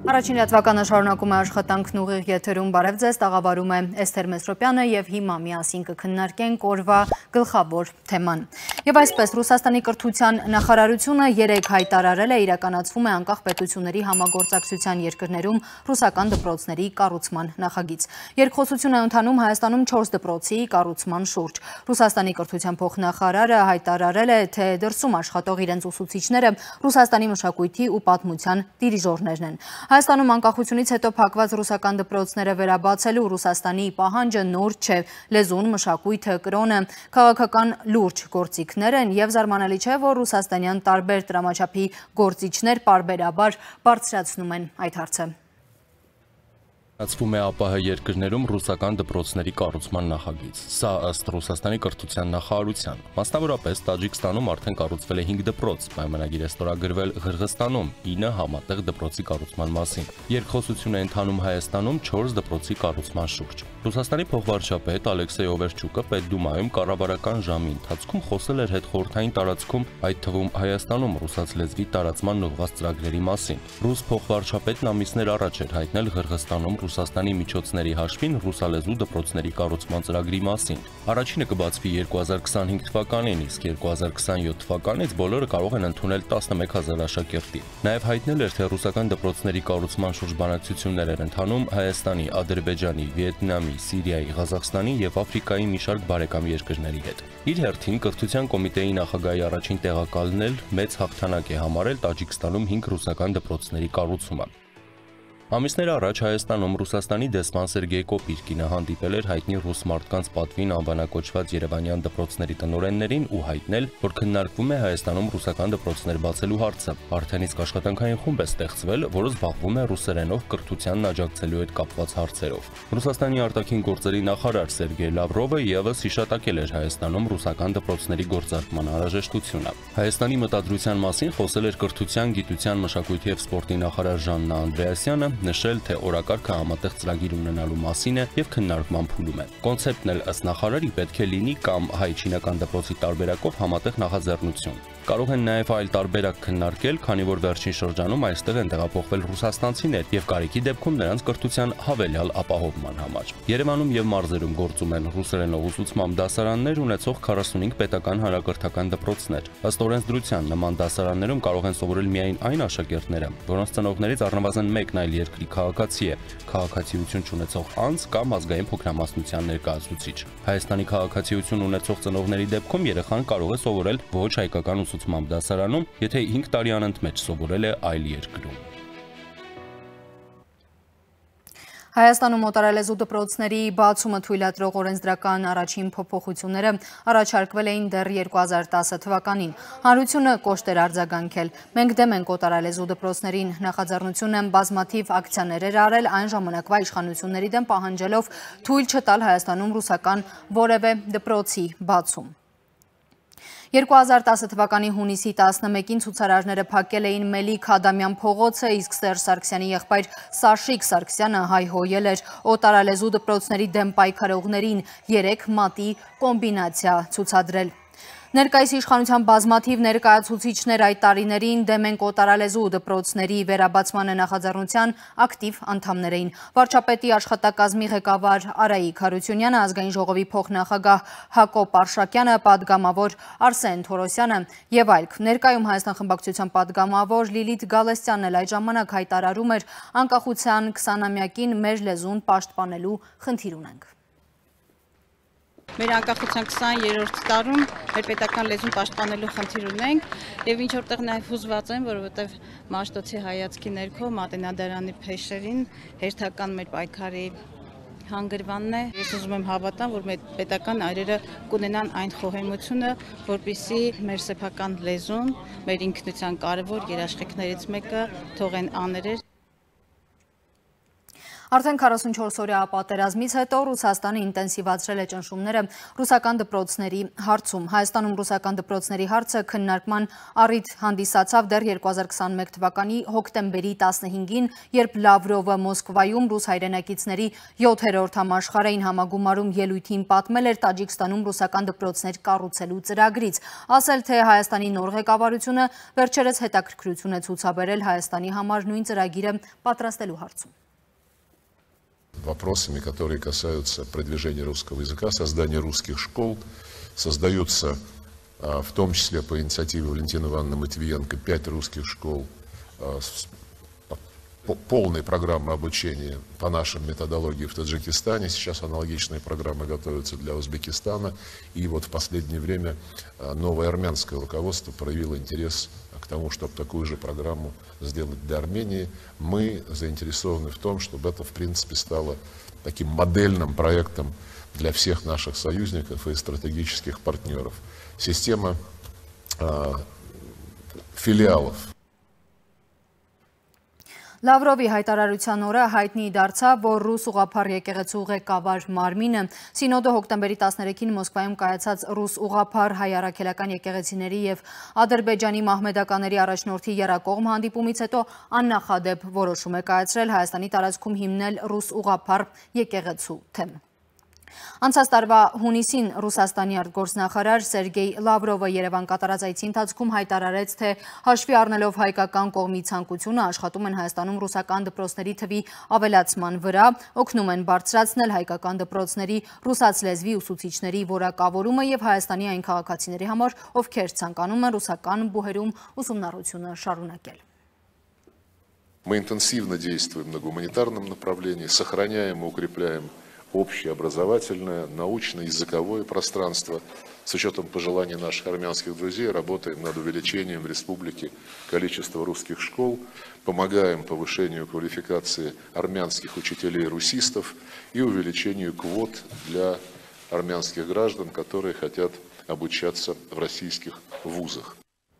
Առաջին լրատվականը շարունակում է աշխատանքն ուղիղ եթերում բարև ձեզ, տաղավարում է Էսթեր Մեսրոպյանը եւ հիմա միասին կքննարկենք օրվա գլխավոր թեման։ Եվ այսպես Ռուսաստանի կրթության նախարարությունը երեկ հայտարարել է իրականացվում է անկախ պետությունների համագործակցության երկրներում ռուսական դպրոցների կառուցման նախագիծ։ Երկխոսություն է ընթանում Հայաստանում 4 դպրոցի կառուցման շուրջ։ Ռուսաստանի կրթության փոխնախարարը հայտարարել է, թե դրսում աշխատող իրենց ուսուցիչները Ռուսաստանի մշակույթի ու պատմության դիրիժորներն են։ Հայաստանում անկախությունից հետո փակված ռուսական դպրոցները վերաբացելու Ռուսաստանի պահանջը նոր չէ, լեզուն, մշակույթը, կրոնը, քաղաքական լուրջ գործիքներ են եւ զարմանալի չէ, որ ռուսաստանյան տարբեր տրամաչափի գործիչներ պարբերաբար բարձրացնում են այդ հարցը։ Ացվում է ԱՊՀ երկրներում ռուսական դպրոցների կառուցման նախագիծ։ Սա ըստ Ռուսաստանի կրթության նախարարության։ Մասնավորապես Տաջիկստանում արդեն կառուցվել է 5 դպրոց, պայմանագիր է ստորագրվել Ղրղստանում 9 համատեղ դպրոցի կառուցման մասին։ Երկխոսություն է ընթանում Հայաստանում 4 դպրոցի կառուցման շուրջ։ Ռուսաստանի փոխվարչապետ Ալեքսեյ Օվերչուկը Պետդումայում կառավարական ժամի ընթացքում խոսել էր հետխորհրդային տարածքում, այդ թվում Հայաստանում ռուսաց լեզվի տարածման ուղղված ծրագրերի մասին։ Ռուս փոխվարչապետն ամիսներ առաջ էր հայտնել Ղրղստանում Ռուսաստանի միջոցների հաշվին ռուսալեզու դպրոցների կառուցման ծրագրի մասին։ Առաջինը կբացվի 2025 թվականին, իսկ 2027 թվականից բոլորը կարող են ընդունել 11000 աշակերտի։ Նաև հայտնել էր, թե ռուսական դպրոցների կառուցման շուրջ բանակցություններ են ընթանում Հայաստանի, Ադրբեջանի, Վիետնամի, Սիրիայի, Ղազախստանի եւ Աֆրիկայի մի շարք բարեկամ երկրների հետ։ Իր հերթին կրթության կոմիտեի նախագահի առաջին տեղակալն էլ մեծ հաղթանակ է համարել Տաջիկստանում 5 ռուսական դպրոցների կառուցումը։ Ամիսներ առաջ Հայաստանում Ռուսաստանի դեսպան Սերգեյ Կոպիրկինը հանդիպել էր հայտնի ռուս մարդկանց պատվին անվանակոչված երևանյան դպրոցների տնօրեններին ու հայտնել, որ քննարկվում է Հայաստանում ռուսական դպրոցներ բացելու հարցը։ Արդեն իսկ աշխատանքային խումբ է ստեղծվել, որը զբաղվում է ռուսերենով կրթությանն աջակցելու հետ կապված հարցերով։ Ռուսաստանի արտաքին գործերի նախարար Սերգեյ Լավրովը եւս հիշատակել էր Հայաստանում ռուսական դպրոցների գործարկման անհրաժեշտությունը։ Հայաստանի մտադրության մասին խոսել էր կրթության, գիտության, մշակույթի եւ սպորտի նախարար Ժաննա Անդրեասյանը, նշել, թե օրակարգը համատեղ ծրագիր ունենալու մասին է եւ քննարկման փուլում է։ Կոնցեպտն էլ ըստ նախարարի պետք է լինի կամ հայ-չինական դպրոցի տարբերակով համատեղ նախաձեռնություն։ Կարող են նաև այլ տարբերակ քննարկել, քանի որ վերջին շրջանում այստեղ են տեղափոխվել ռուսաստանցիներ եւ կարիքի դեպքում նրանց կրթության հավելյալ ապահովման համար։ Երևանում եւ մարզերում գործում են ռուսերենով ուսուցմամբ դասարաններ ունեցող 45 պետական հանրակրթական դպրոցներ։ Ըստ օրենսդրության նման դասարաններում կարող են սովորել միայն այն աշակերտները, որոնց ծնողներից առնվազն մեկն այլ երկրի քաղաքացի է, քաղաքացիություն չունեցող անձ կամ ազգային փոքրամասնության ներկայացուցիչ։ Հայաստանի քաղաքացիություն ունեցող ծնողների դեպքում երեխան կարող է սովորել ոչ հայկական ուսուցմամբ դասարանում, եթե 5 տարի անընդմեջ սովորել է այլ երկրում։ Հայաստանում օտարալեզու դպրոցների բացումը թույլատրող օրենսդրական առաջին փոփոխությունները առաջարկվել էին դեռ 2010 թվականին։ Հանրությունը կոշտ էր արձագանքել։ Մենք դեմ ենք օտարալեզու դպրոցներին, նախաձեռնությունը բազմաթիվ ակցիաներ էր արել այն ժամանակվա իշխանությունների դեմ պահանջելով թույլ չտալ Հայաստանում ռուսական որևէ դպրոցի բացում։ 2010 թվականի հունիսի 11-ին ցուցարարները փակել էին Մելիք Ադամյան փողոցը, իսկ Սերժ Սարգսյանի եղբայր Սաշիկ Սարգսյանը հայհոյել էր օտարալեզու դպրոցների դեմ պայքարողներին 3 մատի կոմբինացիա ցուցադրել։ Ներկայիս իշխանության բազմաթիվ ներկայացուցիչներ այդ տարիներին դեմ են օտարալեզու դպրոցների վերաբացման նախաձեռնության ակտիվ անդամներ էին։ Վարչապետի աշխատակազմի ղեկավար Արայիկ Հարությունյանը, ազգային ժողովի փոխնախագահ Հակոբ Արշակյանը, падգամավոր Արսեն Թորոսյանը եւ այլք։ Ներկայում Հայաստան խմբակցության падգամավոր Լիլիթ Գալստյանն էլ այդ ժամանակ հայտարարում էր անկախության 20-ամյակին մեր լեզուն պաշտպանելու խնդիր ունենք։ Մեր անկախության 20-րդ տարում մեր պետական լեզուն պաշտպանելու խնդիր ունենք եւ ինչ որտեղ նաեւ հուզված եմ, որովհետեւ Մաշտոցի հայացքի ներքո Մատենադարանի փեշերին հերթական մեր պայքարի հանգրվանն է։ Ես ուզում եմ հավատամ, որ մեր պետական այրերը կունենան այն խոհեմությունը, որպեսզի մեր սեփական լեզուն, մեր ինքնության կարևոր երաշխիքներից մեկը թողեն աներեր։ Արդեն 44-օրյա պատերազմից հետո Ռուսաստանը ինտենսիվացրել է ճնշումները ռուսական դպրոցների հարցում։ Հայաստանում ռուսական դպրոցների հարցը քննարկման առիթ հանդիսացավ դեռ 2021 թվականի հոկտեմբերի 15-ին, երբ Լավրովը Մոսկվայում ռուս հայրենակիցների 7-րդ համաշխարհային համագումարում ելույթին պատմել էր Տաջիկստանում ռուսական դպրոցներ կառուցելու ծրագրից, ասել թե Հայաստանի նոր ղեկավարությունը վերջերս հետաքրքրություն է ցուցաբերել Հայաստանի համար նույն ծրագիրը պատրաստելու հարցում։ Вопросами, которые касаются продвижения русского языка, создания русских школ, создаются, в том числе по инициативе Валентины Ивановны Матвиенко, 5 русских школ с полной программой обучения по нашим методологии в Таджикистане. Сейчас аналогичные программы готовятся для Узбекистана. И вот в последнее время новое армянское руководство проявило интерес к тому, чтобы такую же программу сделать для Армении. Мы заинтересованы в том, чтобы это, в принципе, стало таким модельным проектом для всех наших союзников и стратегических партнеров. Система филиалов. Լավրովի հայտարարության օրը հայտնի դարձավ, որ ռուս ուղղափառ եկեղեցու ղեկավար Մարմինը Սինոդը հոկտեմբերի 13-ին Մոսկվայում կայացած ռուս ուղղափառ հայ առաքելական եկեղեցիների եւ Ադրբեջանի մահմեդականների առաջնորդի եռակողմ հանդիպումից հետո աննախադեպ որոշում է կայացրել Հայաստանի տարածքում հիմնել ռուս ուղղափառ եկեղեցու թեմ։ Անցած տարվա հունիսին Ռուսաստանի արտգործնախարար Սերգեյ Լավրովը Երևան կատարած այցի ընթացքում հայտարարեց, թե հաշվի առնելով հայկական կողմի ցանկությունը աշխատում են Հայաստանում ռուսական դպրոցների թվի ավելացման վրա, օգնում են բարձրացնել հայկական դպրոցների ռուսաց լեզվի ուսուցիչների որակավորումը եւ Հայաստանի այն քաղաքացիների համար, ովքեր ցանկանում են ռուսական բուհերում ուսումնառությունը շարունակել։ Мы интенсивно действуем на гуманитарном направлении, сохраняем и укрепляем общее образовательное, научно-языковое пространство. С учетом пожеланий наших армянских друзей работаем над увеличением в республике количества русских школ, помогаем повышению квалификации армянских учителей-русистов и увеличению квот для армянских граждан, которые хотят обучаться в российских вузах.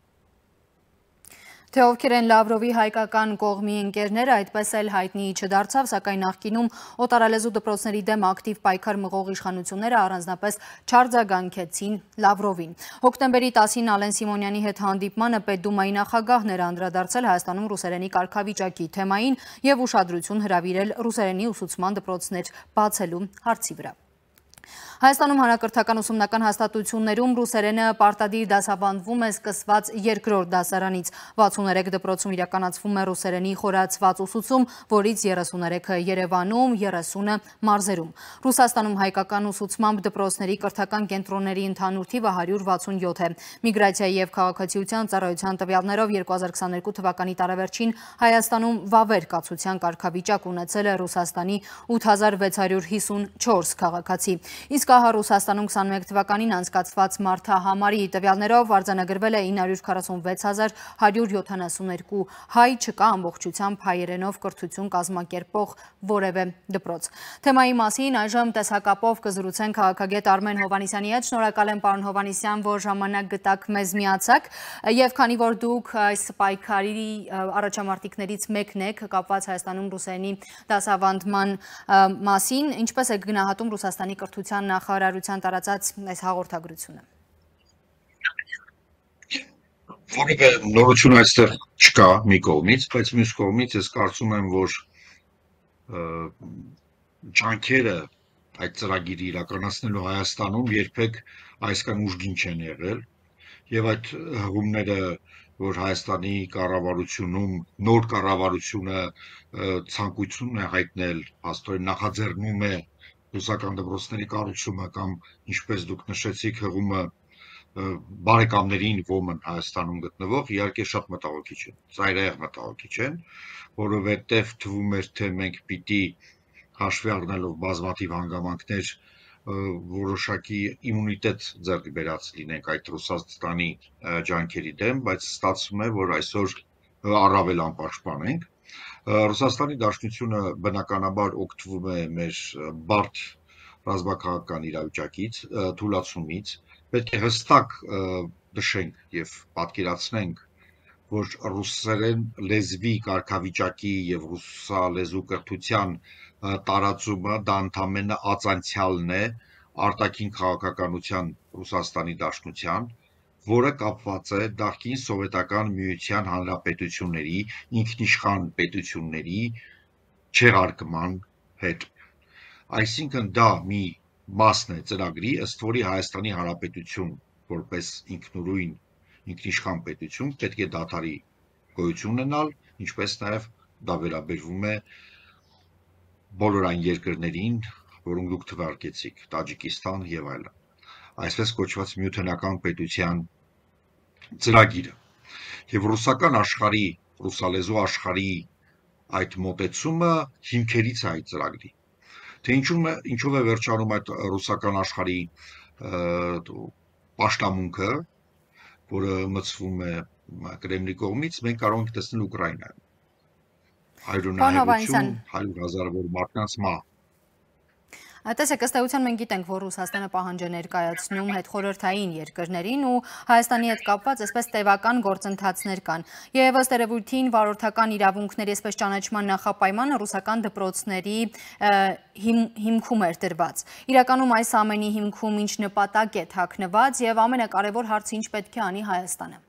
Թե ովքեր են Լավրովի հայկական կողմի ընկերները, այդպես էլ հայտնի չդարձավ, սակայն նախկինում օտարալեզու դպրոցների դեմ ակտիվ պայքար մղող իշխանությունները առանձնապես չարձագանքեցին Լավրովին։ Հոկտեմբերի 10-ին Ալեն Սիմոնյանի հետ հանդիպմանը Պետդումայի նախագահն էր անդրադարձել Հայաստանում ռուսերենի կարգավիճակի թեմային եւ ուշադրություն հրավիրել ռուսերենի ուսուցման դպրոցներ բացելու հարցի վրա։ Հայաստանում հանրակրթական ուսումնական հաստատություններում ռուսերենը պարտադիր դասավանդվում է սկսված երկրորդ դասարանից։ 63 դպրոցում իրականացվում է ռուսերենի խորացված ուսուցում, որից 33-ը Երևանում, 30-ը մարզերում։ Ռուսաստանում հայկական ուսուցմամբ դպրոցների կրթական կենտրոնների ընդհանուր թիվը 167 է։ Միգրացիայի եւ քաղաքացիության ծառայության տվյալներով 2022 թվականի տարեվերջին Հայաստանում վավեր կացության կարգավիճակ ունեցել է Ռուսաստանի 8654 քաղաքացի։ Իսկ ահա Ռուսաստանում 21 թվականին անցկացված մարդահամարի տվյալներով արձանագրվել է 941.172 հայ, չկա ամբողջությամբ հայերենով կրթություն կազմակերպող որևէ դպրոց։ Թեմայի մասին այժմ տեսակապով կզրուցեն քաղաքագետ Արմեն Հովհաննիսյանի հետ։ Շնորհակալ եմ պարոն Հովհաննիսյան, որ ժամանակ գտաք մեզ միացաք, եւ քանի որ դուք այս պայքարի առաջամարտիկներից մեկն եք կապված Հայաստանում ռուսերենի դասավանդման մասին, ինչպես է գնահատում Ռուսաստանի կրթության նախարարության տարածած այս հաղորդագրությունը։ Որևէ նորություն այստեղ չկա մի կողմից, բայց մյուս կողմից ես կարծում եմ, որ ջանքերը այդ ծրագիրը իրականացնելու Հայաստանում երբեք այսքան ուժգին չեն եղել, եւ այդ հղումները, որ Հայաստանի կառավարությունում նոր կառավարությունը ցանկություն է հայտնել, աստորեն նախաձեռնում է ռուսական դպրոցների կառուցումը կամ ինչպես դուք նշեցիք հղումը բարեկամներին ոմն Հայաստանում գտնվող իհարկե շատ մտահոգիչ է, ծայրահեղ մտահոգիչ է, որովհետև թվում էր թե մենք պիտի հաշվի առնելով բազմաթիվ հանգամանքներ որոշակի իմունիտետ ձեռք բերած լինենք այդ Ռուսաստանի ջանքերի դեմ, բայց ստացվում է, որ այսօր առավել անպաշտպան ենք։ Ռուսաստանի Դաշնությունը բնականաբար օգտվում է մեր բարդ ռազմաքաղաքական իրավիճակից, թուլացումից, պետք է հստակ նշենք եւ պատկերացնենք, որ ռուսերեն լեզվի կարգավիճակի եւ ռուսալեզու կրթության տարածումը դա ընդամենը ածանցյալն է արտաքին քաղաքականության Ռուսաստանի Դաշնության, որը կապված է նախկին սովետական միության հանրապետությունների, ինքնիշխան պետությունների չեղարկման հետ։ Այսինքն դա մի մասն է ծրագրի, ըստ որի Հայաստանի Հանրապետություն որպես ինքնուրույն ինքնիշխան պետություն պետք է դադարի գոյություն ունենալ, ինչպես նաև դա վերաբերվում է բոլոր այն երկրներին, որոնք դուք թվարկեցիք, Տաջիկստան եւ այլն։ Այսպես կոչված միութենական պետության ծրագիրը։ Եվ ռուսական աշխարհի, ռուսալեզու աշխարհի այդ մոտեցումը հիմքերից է այդ ծրագրի։ Թե ինչով է վերջանում այդ ռուսական աշխարհի պաշտամունքը, որը մտցվում է Կրեմլի կողմից, մենք կարող ենք տեսնել Ուկրաինայում։ Հայրենահեղություն, 100,000 մարդկանց մահ։ Տեսեք, ըստ էության մենք գիտենք, որ Ռուսաստանը պահանջ է ներկայացնում հետխորհրդային երկրներին ու Հայաստանի հետ կապված այսպես տևական գործընթացներ կան։ Եվ ըստ երևույթին վարորդական իրավունքների այսպես ճանաչման նախապայմանը ռուսական դպրոցների հիմքում էր դրված։ Իրականում այս ամենի հիմքում ինչ նպատակ է թաքնված եւ ամենակարևոր հարցը ինչ պետք է անի Հայաստանը։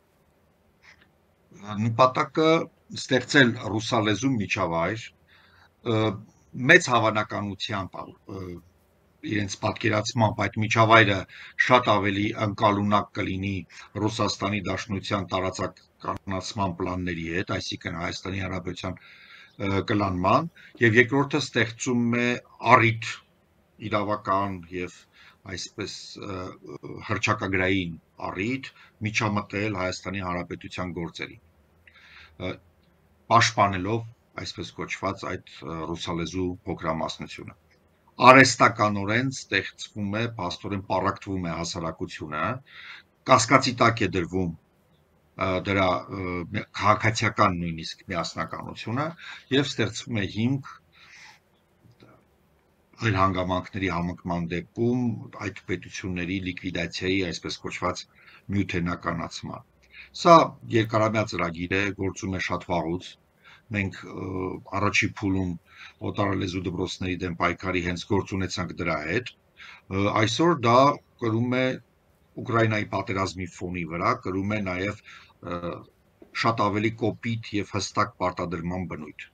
Նպատակը ստեղծել ռուսալեզու միջավայր մեծ հավանականությամբ իրենց պատկերացմամբ այդ միջավայրը շատ ավելի անկալունակ կլինի Ռուսաստանի Դաշնության տարածականացման պլանների հետ, այսինքն Հայաստանի Հանրապետության կլանման, եւ երկրորդը ստեղծում է առիթ իրավական եւ այսպես հռչակագրային առիթ միջամտել Հայաստանի Հանրապետության գործերին, պաշտպանելով այսպես կոչված այդ ռուսալեզու փոքրամասնությունը։ Արհեստականորեն ստեղծվում է, փաստորեն պառակտվում է հասարակությունը, կասկածի տակ է դրվում դրա քաղաքացիական նույնիսկ միասնականությունը եւ ստեղծվում է հիմք այլ հանգամանքների համընկման դեպքում այդ պետությունների լիկվիդացիայի, այսպես կոչված միութենականացման։ Սա երկարամյա ծրագիր է, գործում է շատ վաղուց։ Մենք առաջի փուլում օտարալեզու դպրոցների դեմ պայքարի հենց գործ ունեցանք դրա հետ։ Այսօր դա կրում է Ուկրաինայի պատերազմի ֆոնի վրա, կրում է նաև շատ ավելի կոպիտ եւ հստակ պարտադրման բնույթ։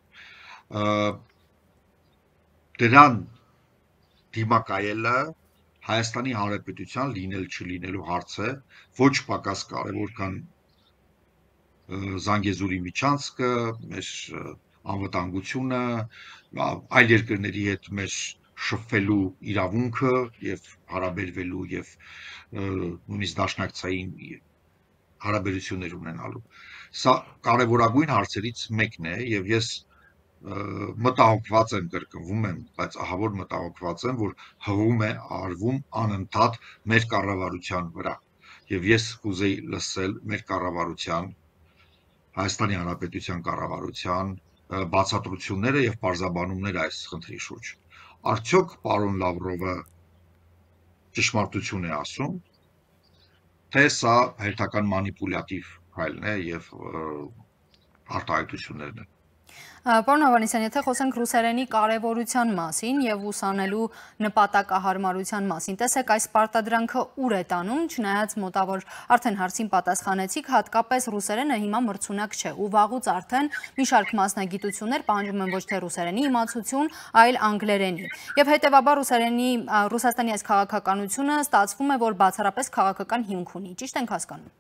Դրան դիմակայելը Հայաստանի Հանրապետության լինել չլինելու հարց է, ոչ պակաս կարևոր, քան Զանգեզուրի միջանցքը, մեր անվտանգությունը, այլ երկրների հետ մեր շփվելու իրավունքը եւ հարաբերվելու եւ նույնիսկ դաշնակցային հարաբերություններ ունենալու։ Սա կարևորագույն հարցերից մեկն է եւ ես մտահոգված եմ, կրկնվում եմ, բայց ահավոր մտահոգված եմ, որ հղում է արվում անընդհատ մեր կառավարության վրա եւ ես կուզեի լսել մեր կառավարության Հայաստանի Հանրապետության կառավարության բացատրությունները եւ պարզաբանումները այս խնդրի շուրջ։ Արդյոք պարոն Լավրովը ճշմարտություն է ասում, թե սա հերթական մանիպուլյատիվ քայլն է եւ արտահայտություններն են։ Պարոն Ավանեսյան, եթե խոսենք ռուսերենի կարևորության մասին եւ ուսանելու նպատակահարմարության մասին, տեսեք այս պարտադրանքը ուր է տանում, չնայած մոտավոր արդեն հարցին պատասխանեցիք, հատկապես ռուսերենը հիմա մրցունակ չէ ու վաղուց արդեն մի շարք մասնագիտություններ պահանջում են ոչ թե ռուսերենի իմացություն, այլ անգլերենի։ Եվ հետեւաբար Ռուսաստանի այս քաղաքականությունը ստացվում է, որ բացառապես քաղաքական հիմք ունի, ճիշտ ենք հասկանում։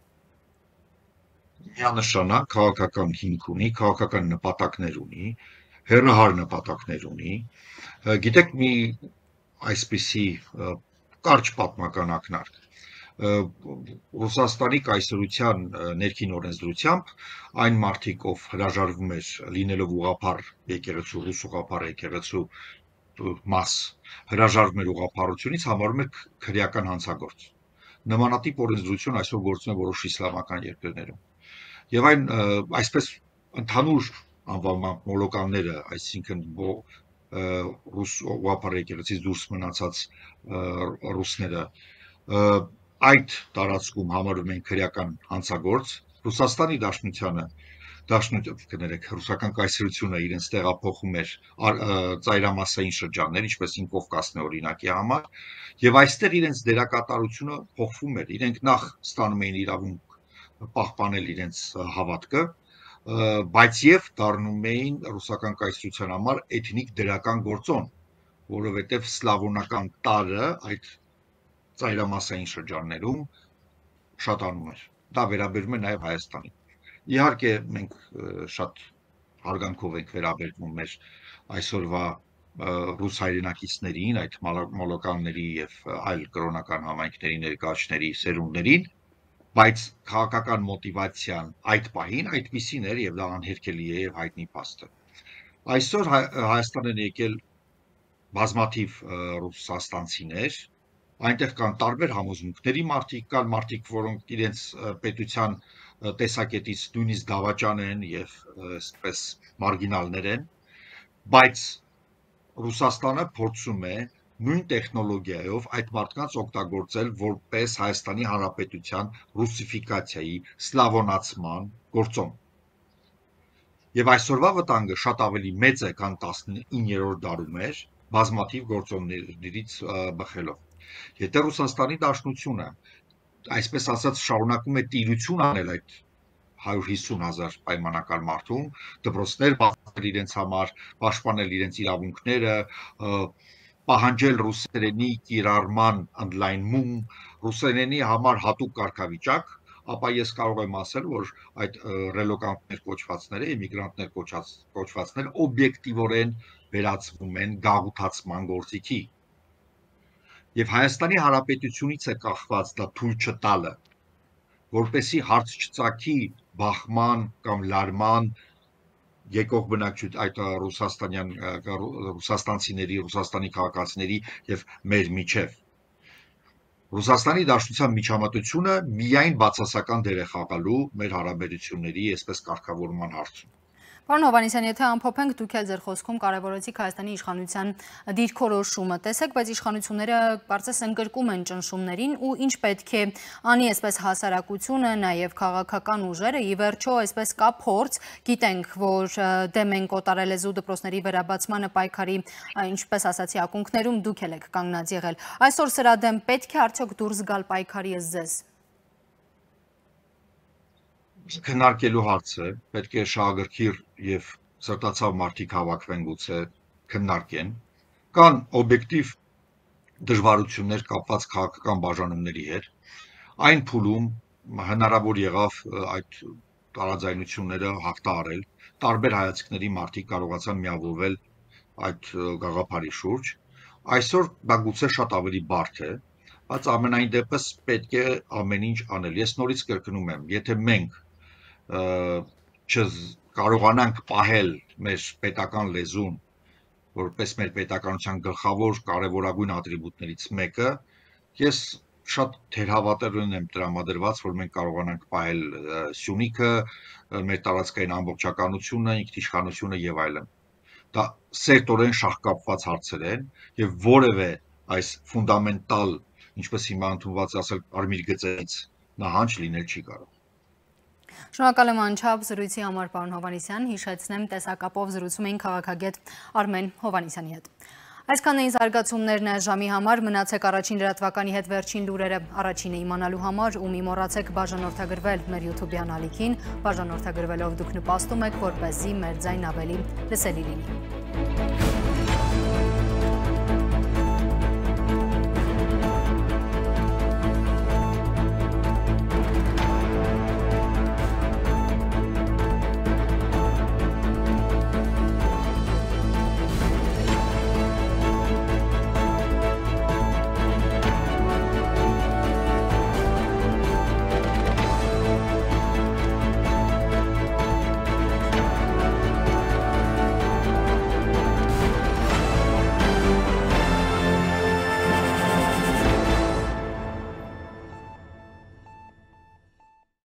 Միանշանակ քաղաքական հիմք ունի, քաղաքական նպատակներ ունի, հեռահար նպատակներ ունի։ Գիտեք, մի այսպիսի կարճ պատմական ակնարկ։ Ռուսաստանի կայսրության ներքին օրենսդրությամբ այն մարդիկ, ով հրաժարվում էր լինելով ուղղափառ եկեղեցու, ռուս ուղղափառ եկեղեցու մաս, հրաժարվում էր ուղղափառությունից, համարում էր քրեական հանցագործ։ Նմանատիպ օրենսդրություն այսօր գործում է որոշ իսլամական երկրներում։ Եվ այն այսպես ընդհանուր անվանման մոլոկանները, այսինքն ռուս ուղղափառ եկեղեցից դուրս մնացած ռուսները այդ տարածքում համարում են քրեական հանցագործ, Ռուսաստանի ռուսական կայսրությունը իրենց տեղափոխում էր ծայրամասային շրջաններ, ինչպես Կովկասն է օրինակի համար, եւ այստեղ իրենց դերակատարությունը փոխվում էր։ Իրենք նախ ստանում էին իրավունք պահպանել իրենց հավատքը, բայց եւ դառնում էին ռուսական կայսրության համար էթնիկ դրական գործոն, որովհետեւ սլավոնական տարը այդ ծայրամասային շրջաններում շատանում էր։ Դա վերաբերում է նաեւ Հայաստանին։ Իհարկե մենք շատ հարգանքով ենք վերաբերվում մեր այսօրվա ռուս հայրենակիցներին, այդ մոլոկանների եւ այլ կրոնական համայնքների ներկայացների սերունդներին, բայց քաղաքական մոտիվացիան այդ պահին այդպիսին էր եւ դա անհերքելի է եւ հայտնի փաստ է։ Այսօր Հայաստան են եկել բազմաթիվ ռուսաստանցիներ, այնտեղ կան տարբեր համոզմունքների մարդիկ, կան մարդիկ, որոնք իրենց պետության տեսակետից նույնիսկ դավաճան են եւ այսպես մարգինալներ են, բայց Ռուսաստանը փորձում է նույն տեխնոլոգիայով այդ մարդկանց օգտագործել որպես Հայաստանի Հանրապետության ռուսիֆիկացիայի, սլավոնացման գործոն։ Եվ այսօրվա վտանգը շատ ավելի մեծ է, քան 19-րդ դարում էր, բազմաթիվ գործոններից բխելով։ Եթե Ռուսաստանի Դաշնությունը այսպես ասած շարունակում է տիրություն անել այդ 150,000 պայմանական մարդում, դպրոցներ բացել իրենց համար, պաշտպանել իրենց իրավունքները, պահանջել ռուսերենի կիրառման ընդլայնում, ռուսերենի համար հատուկ կարգավիճակ, ապա ես կարող եմ ասել, որ այդ ռելոկանտներ կոչվածները, էմիգրանտներ կոչվածները օբյեկտիվորեն վերածվում են գաղութացման գործիքի։ Եվ Հայաստանի Հանրապետությունից է կախված դա թույլ չտալը, որպեսի հարց չծագի բախման կամ լարման եկող բնակչություն այդ ռուսաստանցիների, ռուսաստանի քաղաքացիների եւ մեր միջև։ Ռուսաստանի Դաշնության միջամտությունը միայն բացասական դեր է խաղալու մեր հարաբերությունների այսպես կարգավորման հարցում։ Պարոն Հովհաննիսյան, եթե ամփոփենք, դուք էլ ձեր խոսքում կարևորեցիք Հայաստանի իշխանության դիրքորոշումը, տեսեք, բայց իշխանությունները կարծես ընկրկում են ճնշումներին ու ինչ պետք է անի այսպես հասարակությունը, նաև քաղաքական ուժերը, ի վերջո այսպես կա փորձ, գիտենք, որ դեմ են կոտարելեզու դպրոցների վերաբացմանը պայքարի, ինչպես ասացի, ակունքներում դուք էլ եք կանգնած եղել։ Այսօր սրա դեմ պետք է արդյոք դուրս գալ պայքարի ըստ ձեզ։ Քննարկելու հարց է, պետք է շահագրգիռ եւ սրտացավ մարդիկ հավաքվեն գուցե քննարկեն։ Կան օբյեկտիվ դժվարություններ կապված քաղաքական բաժանումների հետ։ Այն փուլում հնարավոր եղավ այդ տարաձայնությունները հաղթահարել, տարբեր հայացքների մարդիկ կարողացան միավորվել այդ գաղափարի շուրջ։ Այսօր դա գուցե շատ ավելի բարդ է, բայց ամենայն դեպս պետք է ամեն ինչ անել։ Ես նորից կրկնում եմ, եթե մենք չկարողանանք պահել մեր պետական լեզուն, որպես մեր պետականության գլխավոր կարևորագույն ատրիբուտներից մեկը, ես շատ թերհավատորեն եմ տրամադրված, որ մենք կարողանանք պահել Սյունիքը, մեր տարածքային ամբողջականությունը, ինքնիշխանությունը եւ այլն։ Դա սերտորեն շահկապված հարցեր են եւ որևէ այս ֆունդամենտալ, ինչպես հիմա ընդունված ասել, արմիր գծից նահանջ լինել չի կարող։ Շնորհակալ եմ անչափ զրույցի համար, պարոն Հովհաննիսյան, հիշեցնեմ տեսակապով զրուցում էին քաղաքագետ Արմեն Հովհաննիսյանի հետ։ Այսքան էին զարգացումներն այս ժամի համար, մնացեք առաջին լրատվականի հետ վերջին լուրերը առաջինը իմանալու համար ու մի մոռացեք բաժանորդագրվել մեր YouTube-յան ալիքին, բաժանորդագրվելով դուք նպաստում եք, որպեսզի մեր ձայնն ավելի լսելի լինի։